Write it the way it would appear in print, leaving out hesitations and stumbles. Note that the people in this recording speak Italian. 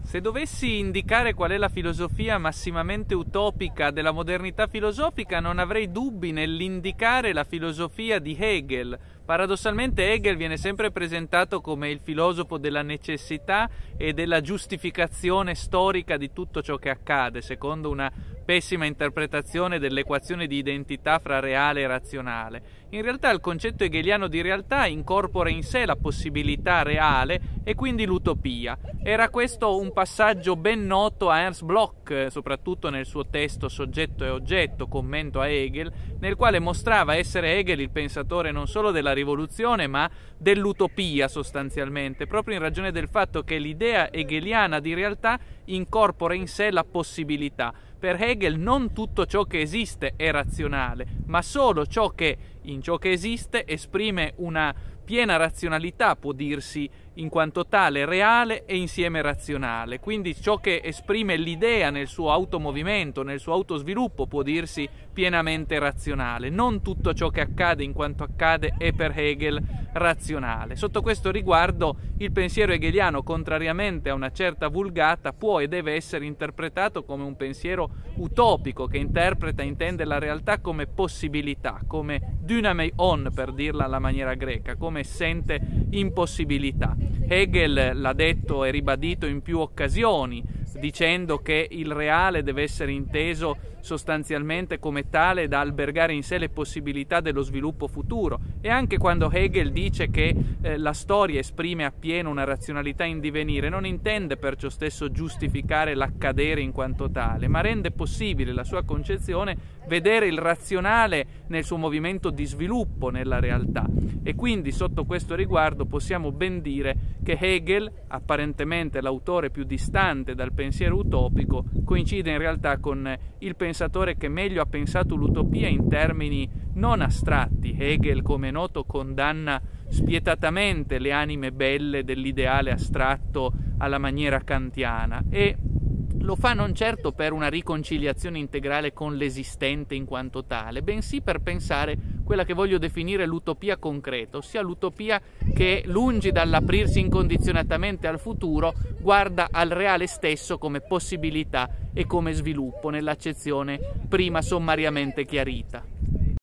Se dovessi indicare qual è la filosofia massimamente utopica della modernità filosofica, non avrei dubbi nell'indicare la filosofia di Hegel. Paradossalmente Hegel viene sempre presentato come il filosofo della necessità e della giustificazione storica di tutto ciò che accade, secondo una pessima interpretazione dell'equazione di identità fra reale e razionale. In realtà il concetto hegeliano di realtà incorpora in sé la possibilità reale e quindi l'utopia. Era questo un passaggio ben noto a Ernst Bloch, soprattutto nel suo testo Soggetto e oggetto, commento a Hegel, nel quale mostrava essere Hegel il pensatore non solo della rivoluzione ma dell'utopia sostanzialmente, proprio in ragione del fatto che l'idea hegeliana di realtà incorpora in sé la possibilità. Per Hegel non tutto ciò che esiste è razionale, ma solo ciò che in ciò che esiste esprime una piena razionalità, può dirsi in quanto tale reale e insieme razionale. Quindi ciò che esprime l'idea nel suo automovimento, nel suo autosviluppo, può dirsi pienamente razionale. Non tutto ciò che accade in quanto accade è per Hegel razionale. Sotto questo riguardo il pensiero hegeliano, contrariamente a una certa vulgata, può e deve essere interpretato come un pensiero utopico che interpreta e intende la realtà come possibilità, come dynameion, per dirla alla maniera greca, come essente impossibilità. Hegel l'ha detto e ribadito in più occasioni, dicendo che il reale deve essere inteso sostanzialmente come tale da albergare in sé le possibilità dello sviluppo futuro, e anche quando Hegel dice che la storia esprime appieno una razionalità in divenire, non intende perciò stesso giustificare l'accadere in quanto tale, ma rende possibile la sua concezione vedere il razionale nel suo movimento di sviluppo nella realtà. E quindi sotto questo riguardo possiamo ben dire che Hegel, apparentemente l'autore più distante dal pensiero utopico, coincide in realtà con il pensatore che meglio ha pensato l'utopia in termini non astratti. Hegel, come è noto, condanna spietatamente le anime belle dell'ideale astratto alla maniera kantiana, e lo fa non certo per una riconciliazione integrale con l'esistente in quanto tale, bensì per pensare quella che voglio definire l'utopia concreta, ossia l'utopia che, lungi dall'aprirsi incondizionatamente al futuro, guarda al reale stesso come possibilità e come sviluppo, nell'accezione prima sommariamente chiarita.